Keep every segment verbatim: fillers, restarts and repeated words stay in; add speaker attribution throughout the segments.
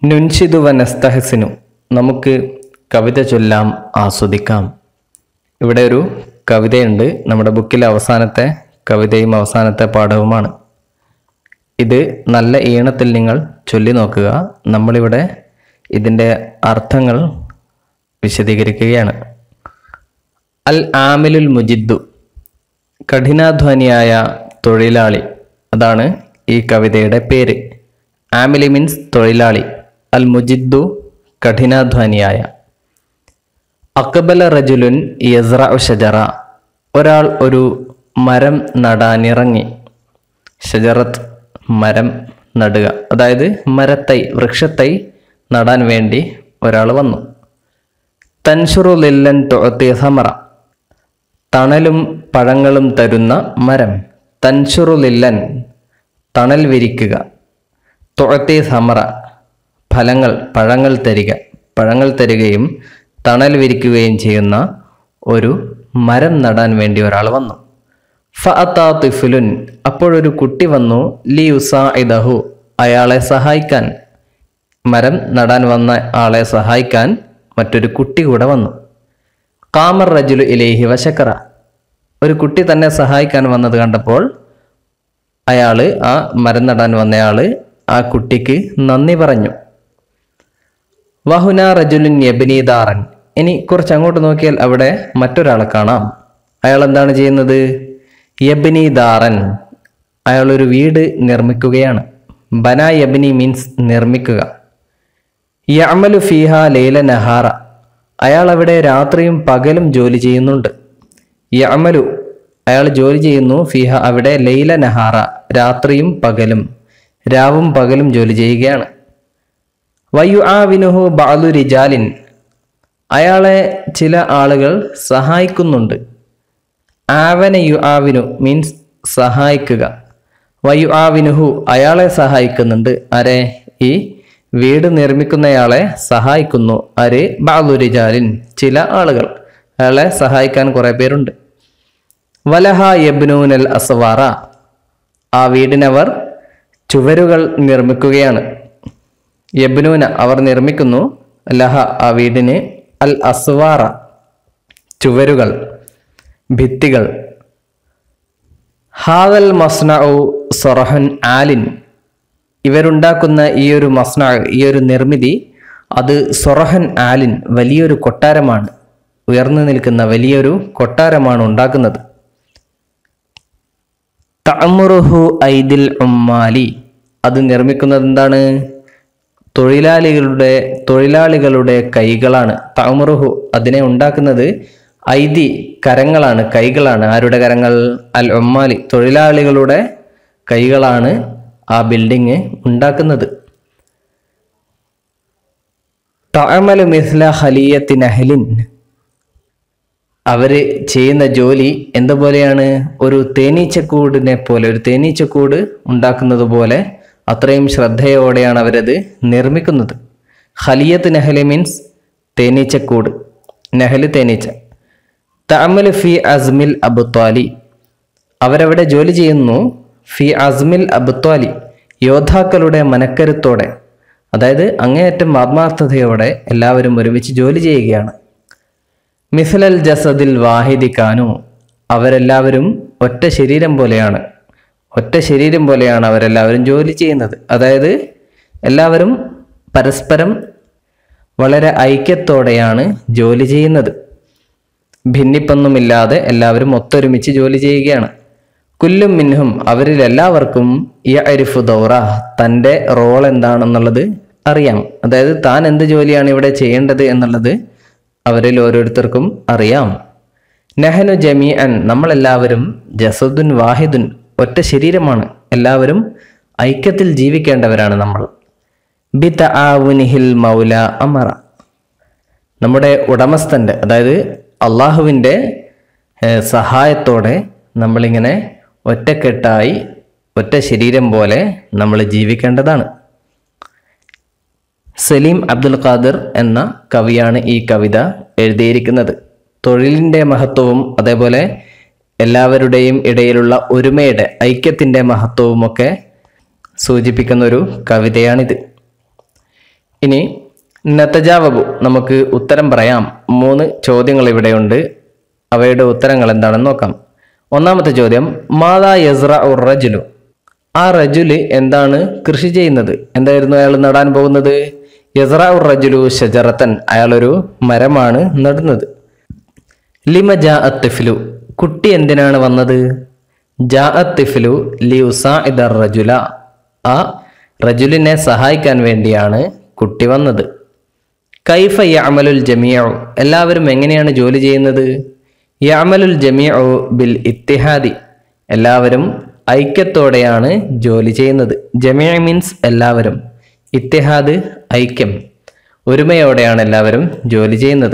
Speaker 1: നുൻഷിദു വനസ്തഹസിനു, നമുക്ക് കവിത ചൊല്ലാം, ആസ്വദിക്കാം. ഇവിടെ ഒരു കവിതയുണ്ട്. നമ്മുടെ ബുക്കിലെ അവസാനത്തെ കവിതയും അവസാനത്തെ പാഠവുമാണ്. ഇത് നല്ല ഈണത്തിൽ നിങ്ങൾ ചൊല്ലി നോക്കുക. നമ്മളിവിടെ ഇതിൻ്റെ അർത്ഥങ്ങൾ വിശദീകരിക്കുകയാണ്. അൽ ആമിലുൽ മുജിദ്ദു, കഠിനാധ്വാനിയായ തൊഴിലാളി. അതാണ് ഈ കവിതയുടെ പേര്. ആമിലി മീൻസ് തൊഴിലാളി, അൽ മുജിദ്ദു കഠിനാധ്വാനിയായ. അക്ബല റജുലുൻ യസ്റഉ ഷജറ, ഒരാൾ ഒരു മരം നടാനിറങ്ങി. ഷജറത്ത് മരം നടുക, അതായത് മരത്തൈ വൃക്ഷത്തൈ നടാൻ വേണ്ടി ഒരാൾ വന്നു. തൻഷുറു ലില്ലൻ തുഅതി സമറ, തണലും പഴങ്ങളും തരുന്ന മരം. തൻഷുറു ലില്ലൻ തണൽ വിരിക്കുക, തുഅതി സമറ ഫലങ്ങൾ പഴങ്ങൾ തരിക പഴങ്ങൾ തരികയും തണൽ വിരിക്കുകയും ചെയ്യുന്ന ഒരു മരം നടാൻ വേണ്ടി ഒരാൾ വന്നു. ഫഅതാ തിഫ്ലുൻ, അപ്പോഴൊരു കുട്ടി വന്നു. ലി യുസാഇദഹു, അയാളെ സഹായിക്കാൻ. മരം നടാൻ വന്ന ആളെ സഹായിക്കാൻ മറ്റൊരു കുട്ടി കൂടെ വന്നു. ഖാമർ റജുലു ഇലൈഹി വശക്കറ, ഒരു കുട്ടി തന്നെ സഹായിക്കാൻ വന്നത് കണ്ടപ്പോൾ അയാൾ, ആ മരം നടാൻ വന്നയാൾ ആ കുട്ടിക്ക് നന്ദി പറഞ്ഞു. വഹുന റജുലുൻ യബ്നി ദാറൻ, ഇനി കുറച്ച് അങ്ങോട്ട് നോക്കിയാൽ അവിടെ മറ്റൊരാളെ കാണാം. അയാൾ എന്താണ് ചെയ്യുന്നത്? യബ്നി ദാറൻ, അയാൾ ഒരു വീട് നിർമ്മിക്കുകയാണ്. ബന യബ്നി മീൻസ് നിർമ്മിക്കുക. യഅമലു ഫീഹ ലൈല നഹാറ, അയാൾ അവിടെ രാത്രിയും പകലും ജോലി ചെയ്യുന്നുണ്ട്. യഅമലു, അയാൾ ജോലി ചെയ്യുന്നു. ഫീഹ, അവിടെ ലൈല നഹാറ, രാത്രിയും പകലും, രാവും പകലും ജോലി ചെയ്യുകയാണ്. വയുആവിനുഹു ബഅദു റിജാലിൻ, അയാളെ ചില ആളുകൾ സഹായിക്കുന്നുണ്ട്. ആവന യുആവിനു മീൻസ് സഹായിക്കുക. വയുആവിനുഹു, അയാളെ സഹായിക്കുന്നുണ്ട്. ആരെ? ഈ വീട് നിർമ്മിക്കുന്നയാളെ സഹായിക്കുന്നു. ആര്? ബഅദു റിജാലിൻ, ചില ആളുകൾ. അയാളെ സഹായിക്കാൻ കുറേ പേരുണ്ട്. വലഹ യബ്നൂനൽ അസ്വാറ, ആ വീടിനവർ ചുവരുകൾ നിർമ്മിക്കുകയാണ്. യബ്നൂന, അവർ നിർമ്മിക്കുന്നു. ലഹ, ആ വീടിന്. അൽ അസ്വാറ, ചുവരുകൾ, ഭിത്തികൾ. ഹാദൽ മസ്നഉ സറഹൻ ആലിൻ, ഇവരുണ്ടാക്കുന്ന ഈ ഒരു മസ്ന, ഈ ഒരു നിർമ്മിതി, അത് സൊറഹൻ ആലിൻ, വലിയൊരു കൊട്ടാരമാണ്. ഉയർന്നു നിൽക്കുന്ന വലിയൊരു കൊട്ടാരമാണ് ഉണ്ടാക്കുന്നത്. തഅമുറുഹു ഐദിൽ ഉമ്മാലി, അത് നിർമ്മിക്കുന്നത് എന്താണ്? തൊഴിലാളികളുടെ തൊഴിലാളികളുടെ കൈകളാണ്. തഅമുറുഹു, അതിനെ ഉണ്ടാക്കുന്നത് ഐദി, കരങ്ങളാണ്, കൈകളാണ്. ആരുടെ കരങ്ങൾ? അൽ ഉമ്മാലി, തൊഴിലാളികളുടെ കൈകളാണ് ആ ബിൽഡിങ് ഉണ്ടാക്കുന്നത്. തഅമലു മിസ്ല ഖലിയത്തി നഹ്ലിൻ, അവര് ചെയ്യുന്ന ജോലി എന്തുപോലെയാണ്? ഒരു തേനീച്ചക്കൂടിനെ പോലെ, ഒരു തേനീച്ചക്കൂട് ഉണ്ടാക്കുന്നത് പോലെ അത്രയും ശ്രദ്ധയോടെയാണ് അവരത് നിർമ്മിക്കുന്നത്. ഖലിയത്ത് നഹ്ലി മീൻസ് തേനീച്ചക്കൂട്, നഹ്ല് തേനീച്ച. തഅമലു ഫി അസ്മിൽ അബ്ത്വാലി, അവരവിടെ ജോലി ചെയ്യുന്നു. ഫി അസ്മിൽ അബ്ത്വാലി, യോദ്ധാക്കളുടെ മനക്കരുത്തോടെ, അതായത് അങ്ങേയറ്റം ആത്മാർത്ഥതയോടെ എല്ലാവരും ഒരുമിച്ച് ജോലി ചെയ്യുകയാണ്. മിസ്ലൽ ജസദിൽ വാഹിദി കാനു, അവരെല്ലാവരും ഒറ്റ ശരീരം പോലെയാണ്. ഒറ്റ ശരീരം പോലെയാണ് അവരെല്ലാവരും ജോലി ചെയ്യുന്നത്. അതായത് എല്ലാവരും പരസ്പരം വളരെ ഐക്യത്തോടെയാണ് ജോലി ചെയ്യുന്നത്. ഭിന്നിപ്പൊന്നുമില്ലാതെ എല്ലാവരും ഒത്തൊരുമിച്ച് ജോലി ചെയ്യുകയാണ്. കുല്ലും മിൻഹും, അവരിൽ എല്ലാവർക്കും യഅരിഫു ദൗറ, തൻ്റെ റോൾ എന്താണെന്നുള്ളത് അറിയാം. അതായത് താൻ എന്ത് ജോലിയാണ് ഇവിടെ ചെയ്യേണ്ടത് എന്നുള്ളത് അവരിൽ ഓരോരുത്തർക്കും അറിയാം. നഹനു ജമീഅൻ, നമ്മളെല്ലാവരും ജസദുൻ വാഹിദുൻ, ഒറ്റ ശരീരമാണ്. എല്ലാവരും ഐക്യത്തിൽ ജീവിക്കേണ്ടവരാണ് നമ്മൾ. ബി തആവുനിഹിൽ മൗല അമറ, നമ്മുടെ ഉടമസ്ഥൻ്റെ, അതായത് അള്ളാഹുവിൻ്റെ സഹായത്തോടെ നമ്മളിങ്ങനെ ഒറ്റക്കെട്ടായി ഒറ്റ ശരീരം പോലെ നമ്മൾ ജീവിക്കേണ്ടതാണ്. സലീം അബ്ദുൽ ഖാദിർ എന്ന കവിയാണ് ഈ കവിത എഴുതിയിരിക്കുന്നത്. തൊഴിലിൻ്റെ മഹത്വവും അതേപോലെ എല്ലാവരുടെയും ഇടയിലുള്ള ഒരുമയുടെ, ഐക്യത്തിൻ്റെ മഹത്വവുമൊക്കെ സൂചിപ്പിക്കുന്ന ഒരു കവിതയാണിത്. ഇനി നതജാവബു, നമുക്ക് ഉത്തരം പറയാം. മൂന്ന് ചോദ്യങ്ങൾ ഇവിടെയുണ്ട്. അവയുടെ ഉത്തരങ്ങൾ എന്താണെന്ന് നോക്കാം. ഒന്നാമത്തെ ചോദ്യം, മാതാ യസ്റഉ റജുലു, ആ റജുല് എന്താണ് കൃഷി ചെയ്യുന്നത്? എന്തായിരുന്നു അയാൾ നടാൻ പോകുന്നത്? യസ്റഉ റജുലു ഷജറത്തൻ, അയാളൊരു മരമാണ് നടുന്നത്. ലിമ ജാഅ തിഫ്ലു, കുട്ടി എന്തിനാണ് വന്നത്? ജാഅ തിഫ്ലു ലിയുസാഇദ റജുല, ആ റജുലിനെ സഹായിക്കാൻ വേണ്ടിയാണ് കുട്ടി വന്നത്. കൈഫ യഅമലുൽ ജമീഉ, എല്ലാവരും എങ്ങനെയാണ് ജോലി ചെയ്യുന്നത്? യഅമലുൽ ജമീഉ ബിൽ ഇത്തിഹാദി, എല്ലാവരും ഐക്യത്തോടെയാണ് ജോലി ചെയ്യുന്നത്. ജമീഅ മീൻസ് എല്ലാവരും, ഇത്തിഹാദ് ഐക്യം, ഒരുമയോടെയാണ് എല്ലാവരും ജോലി ചെയ്യുന്നത്.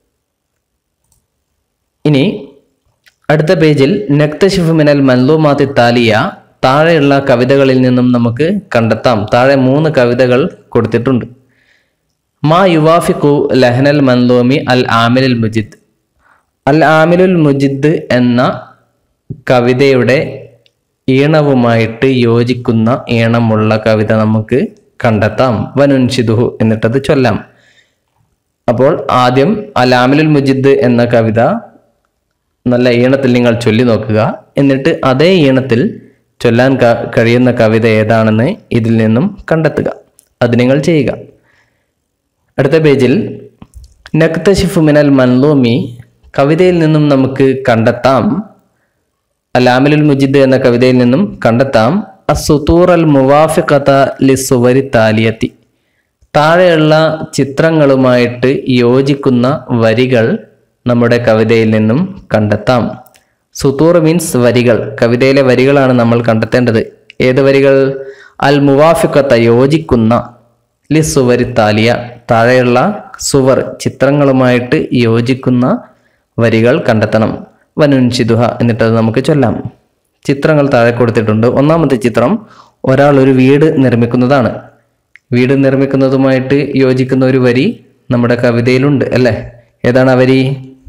Speaker 1: ഇനി അടുത്ത പേജിൽ നക്തശിഫു മിനൽ മൻലൂമാത്തി താലിയ, താഴെയുള്ള കവിതകളിൽ നിന്നും നമുക്ക് കണ്ടെത്താം. താഴെ മൂന്ന് കവിതകൾ കൊടുത്തിട്ടുണ്ട്. മാ യുവാഫിഖു ലഹനൽ മൻലൂമി അൽ ആമിലുൽ മുജിദ്, അൽ ആമിലുൽ മുജിദ് എന്ന കവിതയുടെ ഈണവുമായിട്ട് യോജിക്കുന്ന ഈണമുള്ള കവിത നമുക്ക് കണ്ടെത്താം. വനുൻഷിദുഹു, എന്നിട്ടത് ചൊല്ലാം. അപ്പോൾ ആദ്യം അൽ ആമിലുൽ മുജിദ് എന്ന കവിത നല്ല ഈണത്തിൽ നിങ്ങൾ ചൊല്ലി നോക്കുക. എന്നിട്ട് അതേ ഈണത്തിൽ ചൊല്ലാൻ കഴിയുന്ന കവിത ഏതാണെന്ന് ഇതിൽ നിന്നും കണ്ടെത്തുക. അത് നിങ്ങൾ ചെയ്യുക. അടുത്ത പേജിൽ നക്തശിഫു മിനൽ മൻലൂമി, കവിതയിൽ നിന്നും നമുക്ക് കണ്ടെത്താം, അൽ ആമിലുൽ മുജിദ് എന്ന കവിതയിൽ നിന്നും കണ്ടെത്താം അസ്സുതൂർ അൽ മുവാഫിഖത ലിസ്സുവരി താലിയത്തി, താഴെയുള്ള ചിത്രങ്ങളുമായിട്ട് യോജിക്കുന്ന വരികൾ നമ്മുടെ കവിതയിൽ നിന്നും കണ്ടെത്താം. സുതൂർ മീൻസ് വരികൾ, കവിതയിലെ വരികളാണ് നമ്മൾ കണ്ടെത്തേണ്ടത്. ഏത് വരികൾ? അൽ മുവാഫിഖത, യോജിക്കുന്ന, ലിസ്സുവരി താലിയ, താഴെയുള്ള സുവർ ചിത്രങ്ങളുമായിട്ട് യോജിക്കുന്ന വരികൾ കണ്ടെത്തണം. വനുൻഷിദുഹ, എന്നിട്ടത് നമുക്ക് ചൊല്ലാം. ചിത്രങ്ങൾ താഴെ കൊടുത്തിട്ടുണ്ട്. ഒന്നാമത്തെ ചിത്രം, ഒരാൾ ഒരു വീട് നിർമ്മിക്കുന്നതാണ്. വീട് നിർമ്മിക്കുന്നതുമായിട്ട് യോജിക്കുന്ന ഒരു വരി നമ്മുടെ കവിതയിലുണ്ട് അല്ലേ? ഏതാണ് ആ വരി?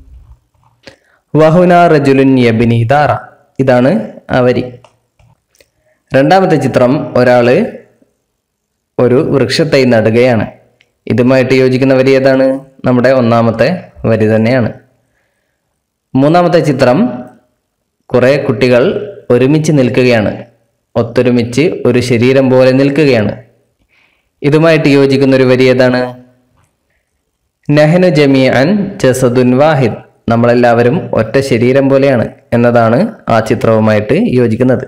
Speaker 1: വഹുന റജുലുൻ യബ്നി ദാറ, ഇതാണ് ആ വരി. രണ്ടാമത്തെ ചിത്രം, ഒരാള് ഒരു വൃക്ഷത്തൈ നടുകയാണ്. ഇതുമായിട്ട് യോജിക്കുന്ന വരി ഏതാണ്? നമ്മുടെ ഒന്നാമത്തെ വരി തന്നെയാണ്. മൂന്നാമത്തെ ചിത്രം, കുറെ കുട്ടികൾ ഒരുമിച്ച് നിൽക്കുകയാണ്, ഒത്തൊരുമിച്ച് ഒരു ശരീരം പോലെ നിൽക്കുകയാണ്. ഇതുമായിട്ട് യോജിക്കുന്ന ഒരു വരി ഏതാണ്? നഹ്നു ജമീഅൻ ജസദുൻ വാഹിദ്, നമ്മളെല്ലാവരും ഒറ്റ ശരീരം പോലെയാണ് എന്നതാണ് ആ ചിത്രവുമായിട്ട് യോജിക്കുന്നത്.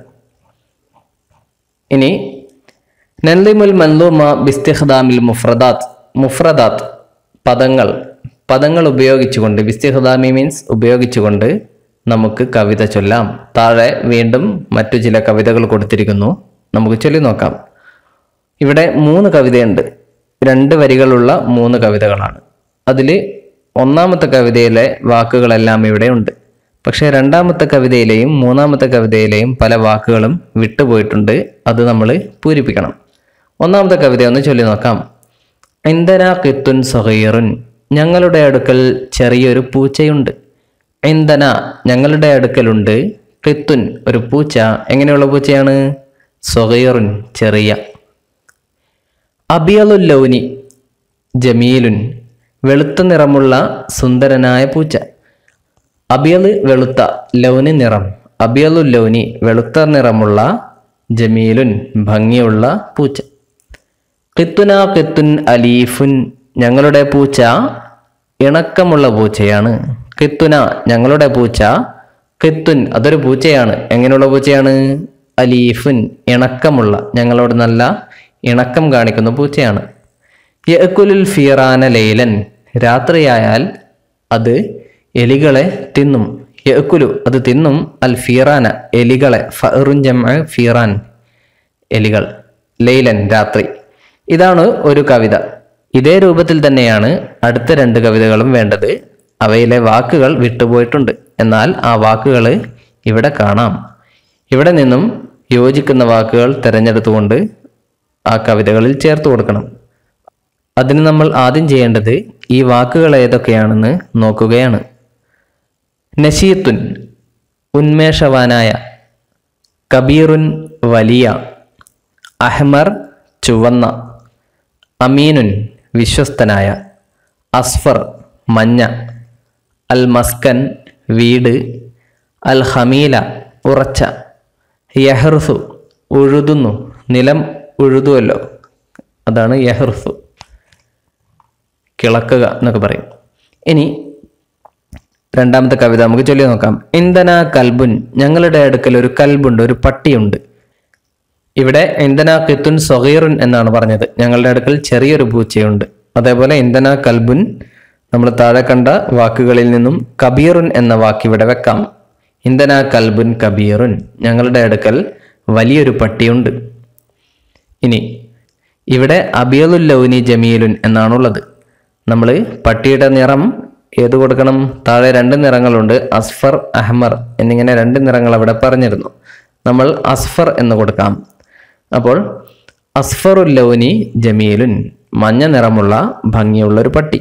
Speaker 1: ഇനി നൻലിമുൽ മൻലൂമ ബിസ്തിഖ്ദാമിൽ മുഫ്രദാത്ത്, മുഫ്രദാത്ത് പദങ്ങൾ, പദങ്ങൾ ഉപയോഗിച്ചുകൊണ്ട്, ബിസ്തിഖ്ദാമി മീൻസ് ഉപയോഗിച്ചുകൊണ്ട് നമുക്ക് കവിത ചൊല്ലാം. താഴെ വീണ്ടും മറ്റു ചില കവിതകൾ കൊടുത്തിരിക്കുന്നു, നമുക്ക് ചൊല്ലി നോക്കാം. ഇവിടെ മൂന്ന് കവിതയുണ്ട്, രണ്ട് വരികളുള്ള മൂന്ന് കവിതകളാണ്. അതിൽ ഒന്നാമത്തെ കവിതയിലെ വാക്കുകളെല്ലാം ഇവിടെ ഉണ്ട്. പക്ഷേ രണ്ടാമത്തെ കവിതയിലെയും മൂന്നാമത്തെ കവിതയിലെയും പല വാക്കുകളും വിട്ടുപോയിട്ടുണ്ട്. അത് നമ്മൾ പൂരിപ്പിക്കണം. ഒന്നാമത്തെ കവിത ഒന്ന് ചൊല്ലി നോക്കാം. ഇൻദന ഖിത്തുൻ സഗീറുൻ, ഞങ്ങളുടെ അടുക്കൽ ചെറിയൊരു പൂച്ചയുണ്ട്. ഇൻദന, ഞങ്ങളുടെ അടുക്കലുണ്ട്. ഖിത്തുൻ, ഒരു പൂച്ച. എങ്ങനെയുള്ള പൂച്ചയാണ്? സഗീറുൻ, ചെറിയ. അബിയലുൽ ലൗനി ജമീലുൻ, വെളുത്ത നിറമുള്ള സുന്ദരനായ പൂച്ച. അബിയല് വെളുത്ത, ലൗനി നിറം. അബിയലുൽ ലൗനി, വെളുത്ത നിറമുള്ള, ജമീലുൻ ഭംഗിയുള്ള പൂച്ച. ഖിത്തുന ഖിത്തുൻ അലീഫുൻ, ഞങ്ങളുടെ പൂച്ച ഇണക്കമുള്ള പൂച്ചയാണ്. ഖിത്തുന, ഞങ്ങളുടെ പൂച്ച. ഖിത്തുൻ, അതൊരു പൂച്ചയാണ്. എങ്ങനെയുള്ള പൂച്ചയാണ്? അലീഫുൻ, ഇണക്കമുള്ള, ഞങ്ങളോട് നല്ല ഇണക്കം കാണിക്കുന്ന പൂച്ചയാണ്. യഅ്കുലുൽ ഫീറാന ലൈലൻ, രാത്രിയായാൽ അത് എലികളെ തിന്നും. യഅ്കുലു, അത് തിന്നും. അൽ ഫീറാന, എലികളെ. ഫഅറുൻ ജംഅ ഫീറാൻ, എലികൾ. ലൈലൻ, രാത്രി. ഇതാണ് ഒരു കവിത. ഇതേ രൂപത്തിൽ തന്നെയാണ് അടുത്ത രണ്ട് കവിതകളും വേണ്ടത്. അവയിലെ വാക്കുകൾ വിട്ടുപോയിട്ടുണ്ട്, എന്നാൽ ആ വാക്കുകൾ ഇവിടെ കാണാം. ഇവിടെ നിന്നും യോജിക്കുന്ന വാക്കുകൾ തിരഞ്ഞെടുത്തുകൊണ്ട് ആ കവിതകളിൽ ചേർത്ത് കൊടുക്കണം. അതിന് നമ്മൾ ആദ്യം ചെയ്യേണ്ടത് ഈ വാക്കുകൾ ഏതൊക്കെയാണെന്ന് നോക്കുകയാണ്. നശീത്തുൻ, ഉന്മേഷവാനായ. കബീറുൻ, വലിയ. അഹ്മർ, ചുവന്ന. അമീനുൻ, വിശ്വസ്തനായ, അസ്ഫർ മഞ്ഞ, അൽ മസ്കൻ വീട്, അൽ ഹമീല ഉറച്ച, യഹ്റുസു ഉഴുതുന്നു, നിലം ഉഴുതുവല്ലോ, അതാണ് യഹ്റുസു, കിളക്കുക എന്നൊക്കെ പറയും. ഇനി രണ്ടാമത്തെ കവിത നമുക്ക് ചൊല്ലി നോക്കാം. ഇന്ധന കൽബുൻ, ഞങ്ങളുടെ അടുക്കൽ ഒരു കൽബുണ്ട്, ഒരു പട്ടിയുണ്ട്. ഇവിടെ ഇന്ധന ഖിത്തുൻ സഗീറുൻ എന്നാണ് പറഞ്ഞത്, ഞങ്ങളുടെ അടുക്കൽ ചെറിയൊരു പൂച്ചയുണ്ട്. അതേപോലെ ഇന്ധന കൽബുൻ നമ്മൾ താഴെ കണ്ട വാക്കുകളിൽ നിന്നും കബീറുൻ എന്ന വാക്ക് ഇവിടെ വെക്കാം. ഇന്ധന കൽബുൻ കബീറുൻ, ഞങ്ങളുടെ അടുക്കൽ വലിയൊരു പട്ടിയുണ്ട്. ഇനി ഇവിടെ അബിയലുൽ ലൗനി ജമീലുൻ എന്നാണുള്ളത്. നമ്മൾ പട്ടിയുടെ നിറം ഏത് കൊടുക്കണം? താഴെ രണ്ട് നിറങ്ങളുണ്ട്, അസ്ഫർ അഹ്മർ എന്നിങ്ങനെ രണ്ട് നിറങ്ങൾ അവിടെ പറഞ്ഞിരുന്നു. നമ്മൾ അസ്ഫർ എന്ന് കൊടുക്കാം. അപ്പോൾ അസ്ഫറുൽ ലൗനി ജമീലുൻ, മഞ്ഞ നിറമുള്ള ഭംഗിയുള്ള ഒരു പട്ടി.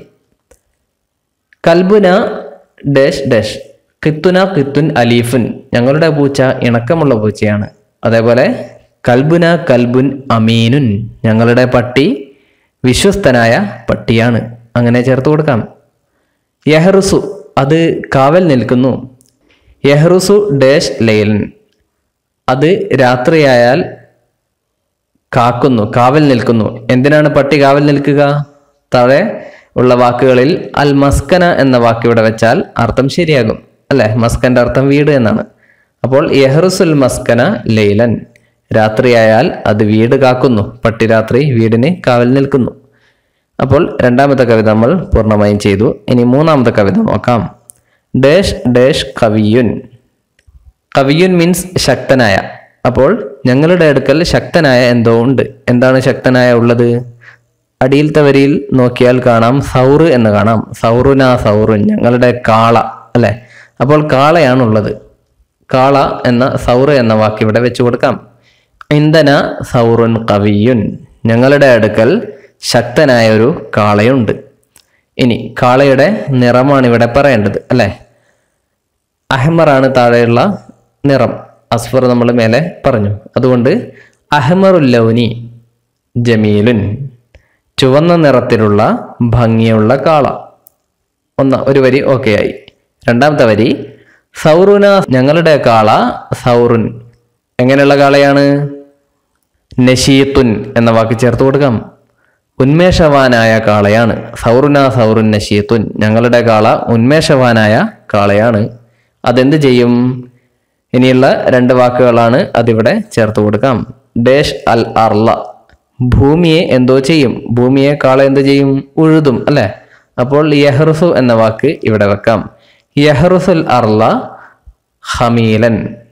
Speaker 1: കൽബുന ഡാഷ് ഡാഷ്, ഖിത്തുന ഖിത്തുൻ അലീഫുൻ, ഞങ്ങളുടെ പൂച്ച ഇണക്കമുള്ള പൂച്ചയാണ്. അതേപോലെ കൽബുന കൽബുൻ അമീനുൻ, ഞങ്ങളുടെ പട്ടി വിശ്വസ്തനായ പട്ടിയാണ്. അങ്ങനെ ചേർത്ത് കൊടുക്കാം. യഹ്റുസു, അത് കാവൽ നിൽക്കുന്നു. യഹ്റുസു ഡാഷ് ലൈലൻ, അത് രാത്രിയായാൽ കാക്കുന്നു, കാവൽ നിൽക്കുന്നു. എന്തിനാണ് പട്ടി കാവൽ നിൽക്കുക? താഴെ ഉള്ള വാക്കുകളിൽ അൽ മസ്കന എന്ന വാക്ക് ഇവിടെ വെച്ചാൽ അർത്ഥം ശരിയാകും അല്ലെ? മസ്കന്റെ അർത്ഥം വീട് എന്നാണ്. അപ്പോൾ യഹ്റുസുൽ മസ്കന ലൈലൻ, രാത്രിയായാൽ അത് വീട് കാക്കുന്നു. പട്ടി രാത്രി വീടിന് കാവൽ നിൽക്കുന്നു. അപ്പോൾ രണ്ടാമത്തെ കവിത നമ്മൾ പൂർണ്ണമായും ചെയ്തു. ഇനി മൂന്നാമത്തെ കവിത നോക്കാം. ഡാഷ് ഡാഷ് കവിയുൻ, കവിയുൻ മീൻസ് ശക്തനായ. അപ്പോൾ ഞങ്ങളുടെ അടുക്കൽ ശക്തനായ എന്തോ ഉണ്ട്. എന്താണ് ശക്തനായ ഉള്ളത്? അടിയിലത്തെ വരിയിൽ നോക്കിയാൽ കാണാം സൗറ് എന്ന് കാണാം. സൗറുന സൗറുൻ, ഞങ്ങളുടെ കാള അല്ലെ? അപ്പോൾ കാളയാണുള്ളത്. കാള എന്ന സൗറ് എന്ന വാക്ക് ഇവിടെ വെച്ചു കൊടുക്കാം. ഇന്ധന സൗറുൻ കവിയുൻ, ഞങ്ങളുടെ അടുക്കൽ ശക്തനായ ഒരു കാളയുണ്ട്. ഇനി കാളയുടെ നിറമാണ് ഇവിടെ പറയേണ്ടത് അല്ലെ? അഹ്മറാണ് താഴെയുള്ള നിറം, അസ്ഫർ നമ്മൾ മേലെ പറഞ്ഞു. അതുകൊണ്ട് അഹ്മറുൽ ലൗനി ജമീലുൻ, ചുവന്ന നിറത്തിലുള്ള ഭംഗിയുള്ള കാള. ഒന്ന് ഒരു വരി ഓക്കെ ആയി. രണ്ടാമത്തെ വരി സൗറുന, ഞങ്ങളുടെ കാള സൗറുൻ, എങ്ങനെയുള്ള കാളയാണ്? നശീത്തുൻ എന്ന വാക്ക് ചേർത്ത് കൊടുക്കാം. ഉന്മേഷവാനായ കാളയാണ്. സൗറുന സൗറുൻ നശീത്തുൻ, ഞങ്ങളുടെ കാള ഉന്മേഷവാനായ കാളയാണ്. അതെന്ത് ചെയ്യും? ഇനിയുള്ള രണ്ട് വാക്കുകളാണ്, അതിവിടെ ചേർത്ത് കൊടുക്കാം. ഡേഷ് അൽ അർല, ഭൂമിയെ എന്തോ ചെയ്യും. ഭൂമിയെ കാള എന്ത് ചെയ്യും? ഉഴുതും അല്ലെ? അപ്പോൾ യഹ്റുസു എന്ന വാക്ക് ഇവിടെ വെക്കാം. യഹ്റുസുൽ അർല ഹമീലൻ,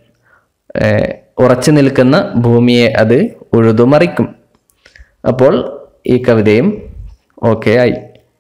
Speaker 1: ഉറച്ചു നിൽക്കുന്ന ഭൂമിയെ അത് ഉഴുതുമറിക്കും. അപ്പോൾ ഈ കവിതയും ഓക്കെ ആയി.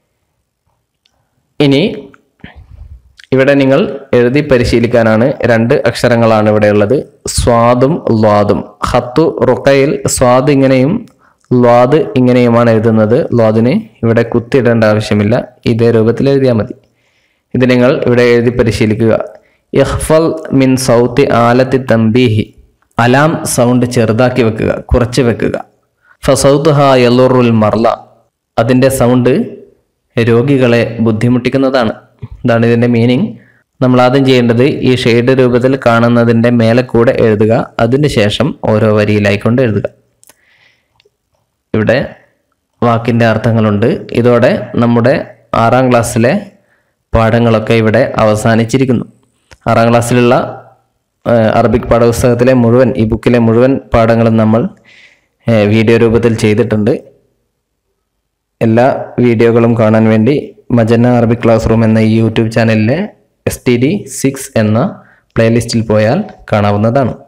Speaker 1: ഇനി ഇവിടെ നിങ്ങൾ എഴുതി പരിശീലിക്കാനാണ് രണ്ട് അക്ഷരങ്ങളാണ് ഇവിടെ ഉള്ളത്, സ്വാദും ലാദും. ഹത്തു റുക്കയിൽ സ്വാദ് ഇങ്ങനെയും ലാദ് ഇങ്ങനെയുമാണ് എഴുതുന്നത്. ലാദിന് ഇവിടെ കുത്തിയിടേണ്ട ആവശ്യമില്ല, ഇതേ രൂപത്തിൽ എഴുതിയാൽ മതി. ഇത് നിങ്ങൾ ഇവിടെ എഴുതി പരിശീലിക്കുക. ഇഖ്ഫൽ മിൻ സൗത്തി ആലത്തി തംബീഹി, അലാം സൗണ്ട് ചെറുതാക്കി വെക്കുക, കുറച്ച് വെക്കുക. ഫസൗത്തുഹ യലുറുൽ മർല, അതിൻ്റെ സൗണ്ട് രോഗികളെ ബുദ്ധിമുട്ടിക്കുന്നതാണ്. ഇതാണ് ഇതിൻ്റെ മീനിങ്. നമ്മൾ ആദ്യം ചെയ്യേണ്ടത് ഈ ഷെയ്ഡ് രൂപത്തിൽ കാണുന്നതിൻ്റെ മേലെ കൂടെ എഴുതുക, അതിന് ശേഷം ഓരോ വരിയിലായിക്കൊണ്ട് എഴുതുക. ഇവിടെ വാക്കിൻ്റെ അർത്ഥങ്ങളുണ്ട്. ഇതോടെ നമ്മുടെ ആറാം ക്ലാസ്സിലെ പാഠങ്ങളൊക്കെ ഇവിടെ അവസാനിച്ചിരിക്കുന്നു. ആറാം ക്ലാസ്സിലുള്ള അറബിക് പാഠപുസ്തകത്തിലെ മുഴുവൻ, ഈ ബുക്കിലെ മുഴുവൻ പാഠങ്ങളും നമ്മൾ വീഡിയോ രൂപത്തിൽ ചെയ്തിട്ടുണ്ട്. എല്ലാ വീഡിയോകളും കാണാൻ വേണ്ടി മജന്ന അറബിക് ക്ലാസ് റൂം എന്ന ഈ യൂട്യൂബ് ചാനലിലെ എസ് ടി ഡി സിക്സ് എന്ന പ്ലേലിസ്റ്റിൽ പോയാൽ കാണാവുന്നതാണ്.